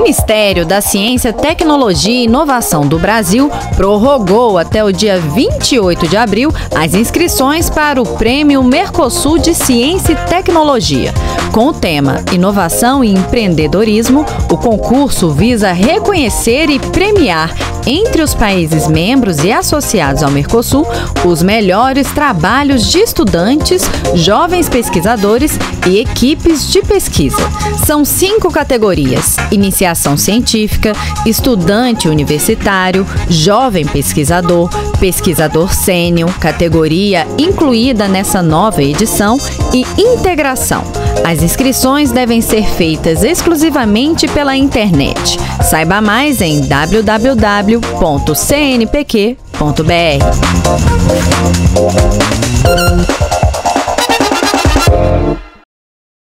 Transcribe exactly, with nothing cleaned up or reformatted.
Ministério da Ciência, Tecnologia e Inovação do Brasil prorrogou até o dia vinte e oito de abril as inscrições para o Prêmio Mercosul de Ciência e Tecnologia. Com o tema Inovação e Empreendedorismo, o concurso visa reconhecer e premiar, entre os países membros e associados ao Mercosul, os melhores trabalhos de estudantes, jovens pesquisadores e equipes de pesquisa. São cinco categorias: iniciação científica, estudante universitário, jovem pesquisador, pesquisador sênior, categoria incluída nessa nova edição, e integração. As inscrições devem ser feitas exclusivamente pela internet. Saiba mais em w w w ponto c n p q ponto b r.